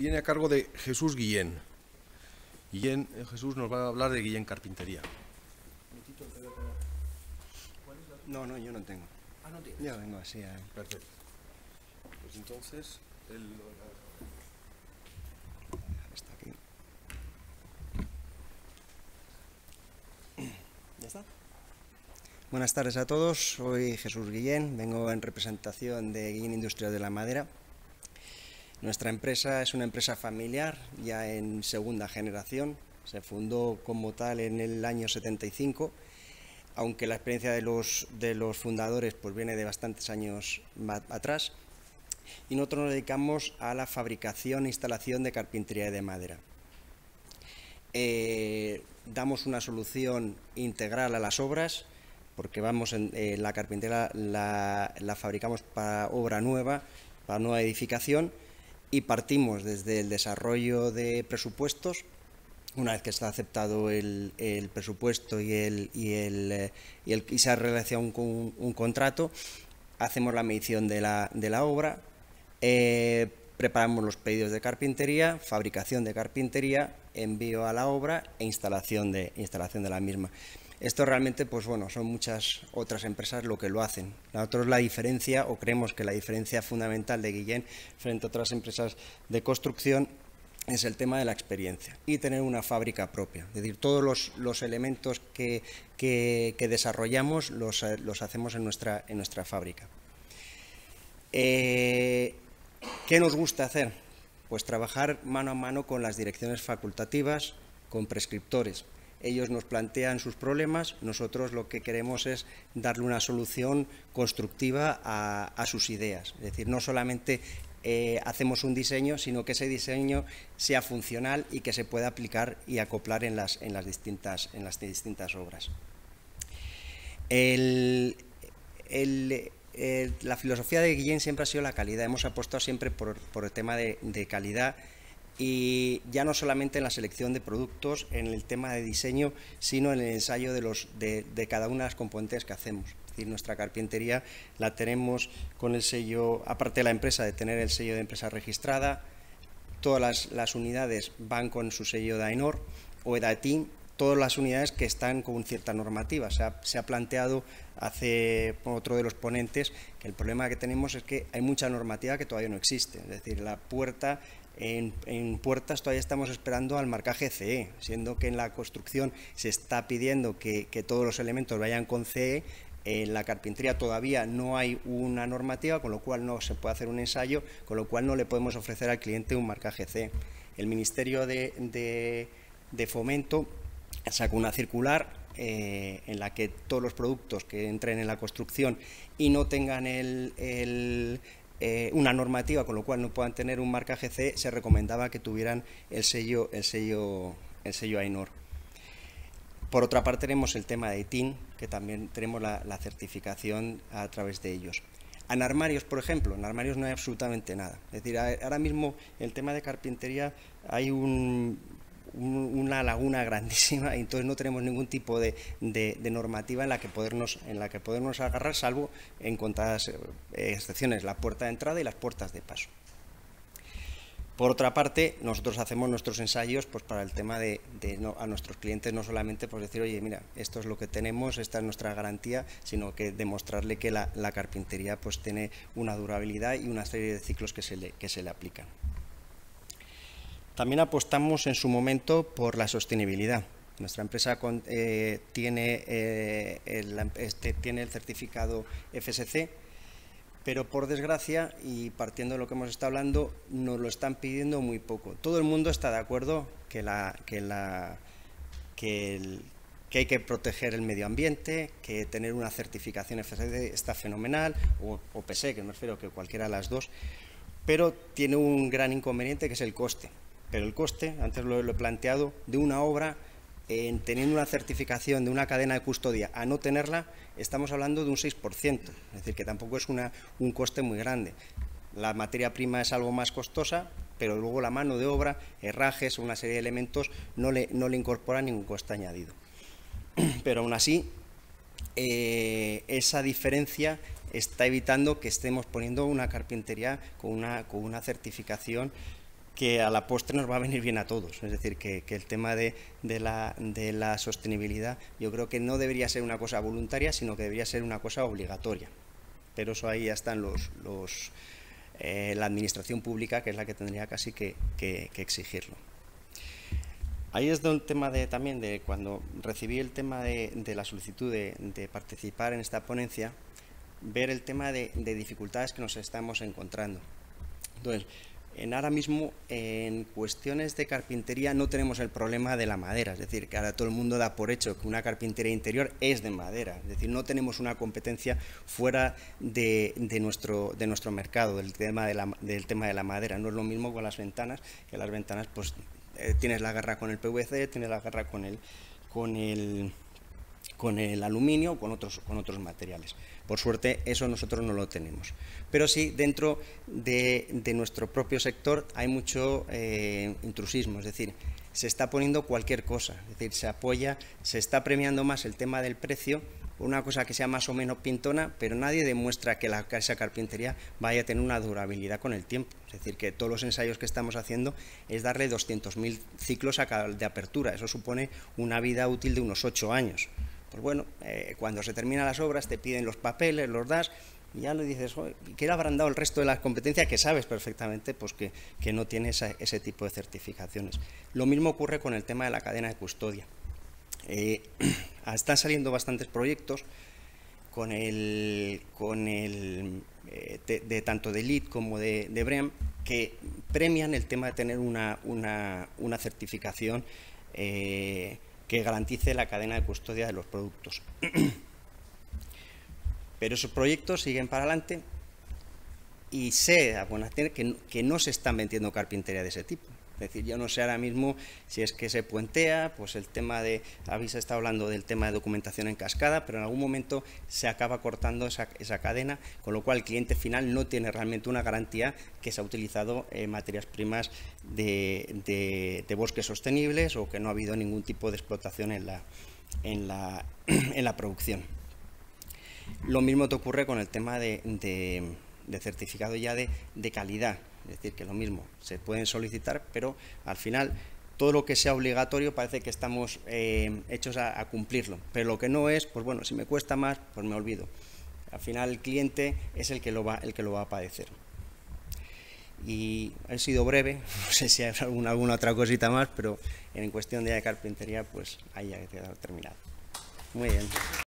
viene a cargo de Jesús Guillén. Jesús nos va a hablar de Guillén Carpintería. No, yo no tengo. Ah, no tienes. Yo vengo así. Perfecto. Pues entonces, Está aquí. ¿Ya está? Buenas tardes a todos, soy Jesús Guillén, vengo en representación de Guillén Industrias de la Madera. Nuestra empresa es una empresa familiar, ya en segunda generación, se fundó como tal en el año 75, aunque la experiencia de los fundadores pues viene de bastantes años atrás, y nosotros nos dedicamos a la fabricación e instalación de carpintería de madera. Damos una solución integral a las obras, porque la carpintería la fabricamos para obra nueva, para nueva edificación, y partimos desde el desarrollo de presupuestos. Una vez que está aceptado el presupuesto y se ha realizado un contrato, hacemos la medición de la obra, preparamos los pedidos de carpintería, fabricación de carpintería, envío a la obra e instalación de la misma. Esto realmente, pues bueno, son muchas otras empresas lo que lo hacen. Nosotros la diferencia, o creemos que la diferencia fundamental de Guillén frente a otras empresas de construcción, es el tema de la experiencia y tener una fábrica propia. Es decir, todos los elementos que desarrollamos los hacemos en nuestra fábrica. ¿Qué nos gusta hacer? Pues trabajar mano a mano con las direcciones facultativas, con prescriptores. Ellos nos plantean sus problemas, nosotros lo que queremos es darle una solución constructiva a sus ideas. Es decir, no solamente hacemos un diseño, sino que ese diseño sea funcional y que se pueda aplicar y acoplar en las distintas obras. La filosofía de Guillén siempre ha sido la calidad. Hemos apostado siempre por el tema de calidad, y ya no solamente en la selección de productos, en el tema de diseño, sino en el ensayo de cada una de las componentes que hacemos. Es decir, nuestra carpintería la tenemos con el sello, aparte de la empresa de tener el sello de empresa registrada, todas las unidades van con su sello de AENOR o EDATIN, todas las unidades que están con cierta normativa. Se ha planteado hace otro de los ponentes que el problema que tenemos es que hay mucha normativa que todavía no existe. Es decir, la puerta, en puertas todavía estamos esperando al marcaje CE, siendo que en la construcción se está pidiendo que todos los elementos vayan con CE. En la carpintería todavía no hay una normativa, con lo cual no se puede hacer un ensayo, con lo cual no le podemos ofrecer al cliente un marcaje CE. El Ministerio de Fomento sacó una circular en la que todos los productos que entren en la construcción y no tengan una normativa, con lo cual no puedan tener un marcaje CE, se recomendaba que tuvieran el sello AENOR. Por otra parte, tenemos el tema de TIN, que también tenemos la certificación a través de ellos. En armarios, por ejemplo, en armarios no hay absolutamente nada. Es decir, ahora mismo el tema de carpintería hay una laguna grandísima, y entonces no tenemos ningún tipo de normativa en la que podernos agarrar, salvo en contadas excepciones, la puerta de entrada y las puertas de paso. Por otra parte, nosotros hacemos nuestros ensayos pues para el tema a nuestros clientes, no solamente pues decir, oye, mira, esto es lo que tenemos, esta es nuestra garantía, sino que demostrarle que la carpintería pues tiene una durabilidad y una serie de ciclos que se le aplican. También apostamos en su momento por la sostenibilidad. Nuestra empresa tiene el certificado FSC, pero por desgracia, y partiendo de lo que hemos estado hablando, nos lo están pidiendo muy poco. Todo el mundo está de acuerdo que hay que proteger el medio ambiente, que tener una certificación FSC está fenomenal, o PSE, que me refiero que cualquiera de las dos, pero tiene un gran inconveniente, que es el coste. Pero el coste, antes lo he planteado, de una obra, teniendo una certificación de una cadena de custodia a no tenerla, estamos hablando de un 6%, es decir, que tampoco es un coste muy grande. La materia prima es algo más costosa, pero luego la mano de obra, herrajes, una serie de elementos, no le incorpora ningún coste añadido. Pero aún así, esa diferencia está evitando que estemos poniendo una carpintería con una certificación que a la postre nos va a venir bien a todos. Es decir, que el tema de la sostenibilidad yo creo que no debería ser una cosa voluntaria, sino que debería ser una cosa obligatoria. Pero eso ahí ya están la administración pública, que es la que tendría casi que exigirlo. Ahí es donde el tema también de cuando recibí el tema de la solicitud de participar en esta ponencia, ver el tema de dificultades que nos estamos encontrando. Entonces, ahora mismo en cuestiones de carpintería no tenemos el problema de la madera, es decir, que ahora todo el mundo da por hecho que una carpintería interior es de madera, es decir, no tenemos una competencia fuera de nuestro mercado, del tema de la madera. No es lo mismo con las ventanas, que las ventanas pues tienes la guerra con el PVC, tienes la guerra con el aluminio, con otros materiales. Por suerte eso nosotros no lo tenemos. Pero sí, dentro de nuestro propio sector hay mucho intrusismo, es decir, se está poniendo cualquier cosa, es decir, se está premiando más el tema del precio, una cosa que sea más o menos pintona, pero nadie demuestra que esa carpintería vaya a tener una durabilidad con el tiempo. Es decir, que todos los ensayos que estamos haciendo es darle 200.000 ciclos de apertura, eso supone una vida útil de unos 8 años. Pues bueno, cuando se terminan las obras te piden los papeles, los das, y ya le dices, ¿qué le habrán dado el resto de las competencias? Que sabes perfectamente pues, que no tiene ese tipo de certificaciones. Lo mismo ocurre con el tema de la cadena de custodia. Están saliendo bastantes proyectos tanto de LEED como de BREEAM, que premian el tema de tener una certificación que garantice la cadena de custodia de los productos. Pero esos proyectos siguen para adelante y sé a buenas que no se están vendiendo carpintería de ese tipo. Es decir, yo no sé ahora mismo si es que se puentea, pues el tema habéis estado hablando del tema de documentación en cascada, pero en algún momento se acaba cortando esa cadena, con lo cual el cliente final no tiene realmente una garantía que se ha utilizado materias primas de bosques sostenibles o que no ha habido ningún tipo de explotación en la producción. Lo mismo te ocurre con el tema de certificado ya de calidad. Es decir, que lo mismo, se pueden solicitar, pero al final todo lo que sea obligatorio parece que estamos hechos a cumplirlo. Pero lo que no es, pues bueno, si me cuesta más, pues me olvido. Al final el cliente es el que lo va a padecer. Y he sido breve, no sé si hay alguna otra cosita más, pero en cuestión de carpintería, pues ahí ya he quedado terminado. Muy bien.